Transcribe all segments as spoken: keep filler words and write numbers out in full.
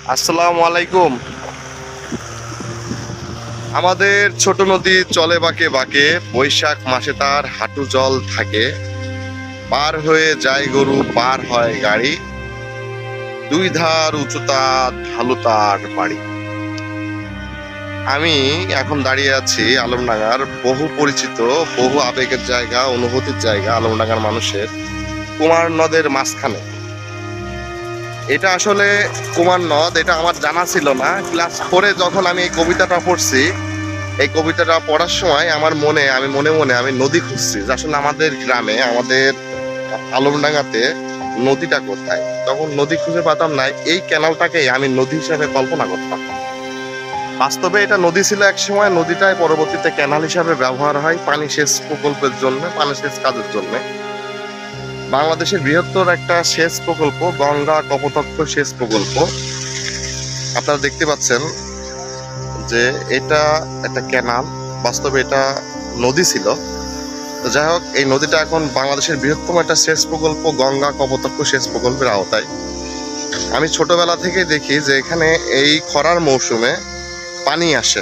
আসসালামু আলাইকুম। আমাদের ছোট নদী চলে বাঁকে বাঁকে, বৈশাখ মাসে তার হাঁটু জল থাকে। পার হয়ে যায় গরু, পার হয় গাড়ি, দুই ধার উঁচুতা ঢালু তার বাড়ি। আমি এখন দাঁড়িয়ে আছি আলমডাঙ্গার বহু পরিচিত, বহু আবেগের জায়গা, অনুভূতির জায়গা আলমডাঙ্গার মানুষের, কুমার নদের মাঝখানে। এটা আসলে কুমার নদ, এটা আমার জানা ছিল না। ক্লাস ফোরে যখন আমি এই কবিতাটা পড়ছি, এই কবিতাটা পড়ার সময় আমার মনে আমি মনে মনে আমি নদী খুঁজছি যে আসলে আমাদের গ্রামে, আমাদের আলমডাঙ্গাতে নদীটা কোথায়। তখন নদী খুঁজে পেতাম না, এই ক্যানালটাকেই আমি নদী হিসাবে কল্পনা করতাম। বাস্তবে এটা নদী ছিল এক সময়, নদীটাই পরবর্তীতে ক্যানাল হিসাবে ব্যবহার হয় পানি সেচ প্রকল্পের জন্য, পানি সেচ কাজের জন্য। বাংলাদেশের বৃহত্তর একটা সেচ প্রকল্প গঙ্গা কপোতাক্ষ সেচ প্রকল্প। আপনারা দেখতে পাচ্ছেন যে এটা একটা ক্যানাল, বাস্তবে এটা নদী ছিল। তো যাই হোক, এই নদীটা এখন বাংলাদেশের বৃহত্তম একটা সেচ প্রকল্প গঙ্গা কপোতাক্ষ সেচ প্রকল্পের আওতায়। আমি ছোটবেলা থেকে দেখি যে এখানে এই খরার মৌসুমে পানি আসে।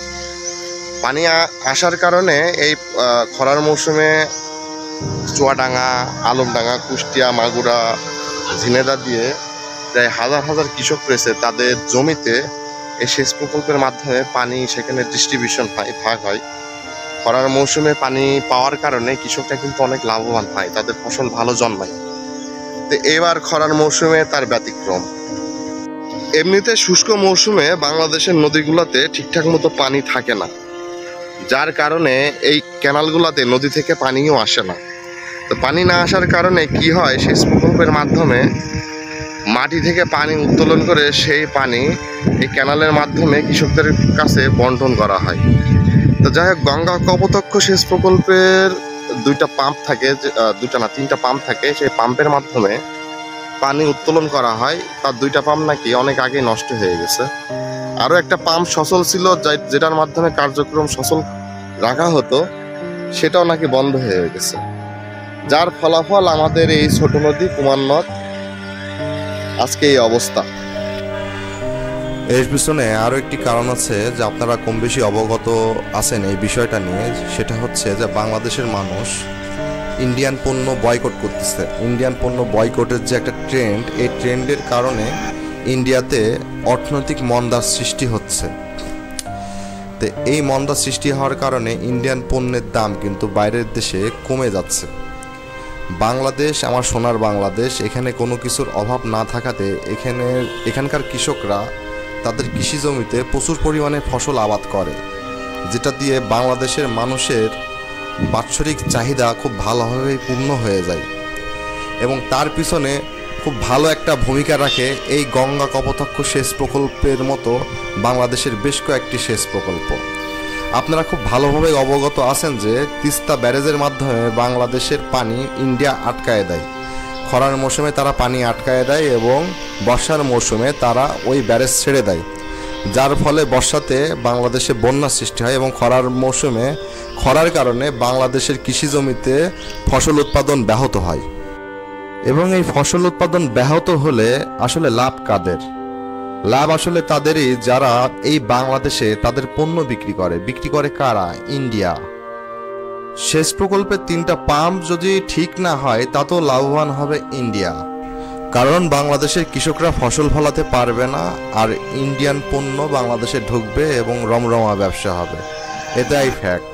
পানি আসার কারণে এই খরার মৌসুমে চুয়াডাঙ্গা, আলমডাঙ্গা, কুষ্টিয়া, মাগুরা, ঝিনেদা দিয়ে প্রায় হাজার হাজার কৃষক রয়েছে, তাদের জমিতে এই সেচ প্রকল্পের মাধ্যমে পানি সেখানে ডিস্ট্রিবিউশন হয়, ভাগ হয়। খরার মৌসুমে পানি পাওয়ার কারণে কৃষকরা কিন্তু অনেক লাভবান হয়, তাদের ফসল ভালো জন্মায়। তো এবার খরার মৌসুমে তার ব্যতিক্রম। এমনিতে শুষ্ক মৌসুমে বাংলাদেশের নদীগুলোতে ঠিকঠাক মতো পানি থাকে না, যার কারণে এই ক্যানালগুলোতে নদী থেকে পানিও আসে না। তো পানি না আসার কারণে কি হয়, সেচ প্রকল্পের মাধ্যমে মাটি থেকে পানি উত্তোলন করে সেই পানি এই ক্যানালের মাধ্যমে কৃষকদের কাছে বন্টন করা হয়। তো যাই হোক, গঙ্গা কপোতাক্ষ সেচ প্রকল্পের দুইটা পাম্প থাকে, দুইটা না তিনটা পাম্প থাকে। সেই পাম্পের মাধ্যমে পানি উত্তোলন করা হয়। তার দুইটা পাম্প নাকি অনেক আগে নষ্ট হয়ে গেছে। আরও একটা পাম্প সচল ছিল, যেটার মাধ্যমে কার্যক্রম সচল রাখা হতো, সেটাও নাকি বন্ধ হয়ে গেছে। যার ফলাফল আমাদের এই ছোট নদী কুমার নদ আজকে এই অবস্থা। এর পিছনে আরও একটি কারণ আছে যে আপনারা কম বেশি অবগত আছেন এই বিষয়টা নিয়ে। সেটা হচ্ছে যে বাংলাদেশের মানুষ ইন্ডিয়ান পণ্য বয়কট করতেছে। ইন্ডিয়ান পণ্য বয়কটের যে একটা ট্রেন্ড, এই ট্রেন্ডের কারণে ইন্ডিয়াতে অর্থনৈতিক মন্দার সৃষ্টি হচ্ছে। তো এই মন্দা সৃষ্টি হওয়ার কারণে ইন্ডিয়ান পণ্যের দাম কিন্তু বাইরের দেশে কমে যাচ্ছে। বাংলাদেশ আমার সোনার বাংলাদেশ, এখানে কোনো কিছুর অভাব না থাকাতে এখানে এখানকার কৃষকরা তাদের কৃষি জমিতে প্রচুর পরিমাণে ফসল আবাদ করে, যেটা দিয়ে বাংলাদেশের মানুষের বাৎসরিক চাহিদা খুব ভালোভাবেই পূর্ণ হয়ে যায়। এবং তার পিছনে খুব ভালো একটা ভূমিকা রাখে এই গঙ্গা কপোতাক্ষ সেচ প্রকল্পের মতো বাংলাদেশের বেশ কয়েকটি সেচ প্রকল্প। আপনারা খুব ভালোভাবে অবগত আছেন যে তিস্তা ব্যারেজের মাধ্যমে বাংলাদেশের পানি ইন্ডিয়া আটকায় দেয়। খরার মৌসুমে তারা পানি আটকায় দেয় এবং বর্ষার মৌসুমে তারা ওই ব্যারেজ ছেড়ে দেয়, যার ফলে বর্ষাতে বাংলাদেশে বন্যা সৃষ্টি হয় এবং খরার মৌসুমে খরার কারণে বাংলাদেশের কৃষি জমিতে ফসল উৎপাদন ব্যাহত হয়। এবং এই ফসল উৎপাদন ব্যাহত হলে আসলে লাভ কাদের? লাভ আসলে তাদেরই যারা এই বাংলাদেশে তাদের পণ্য বিক্রি করে। বিক্রি করে কারা? ইন্ডিয়া। সেচ প্রকল্পের তিনটা পাম্প যদি ঠিক না হয় তাতেও লাভবান হবে ইন্ডিয়া, কারণ বাংলাদেশের কৃষকরা ফসল ফলাতে পারবে না, আর ইন্ডিয়ান পণ্য বাংলাদেশে ঢুকবে এবং রমরমা ব্যবসা হবে। এটাই ফ্যাক্ট।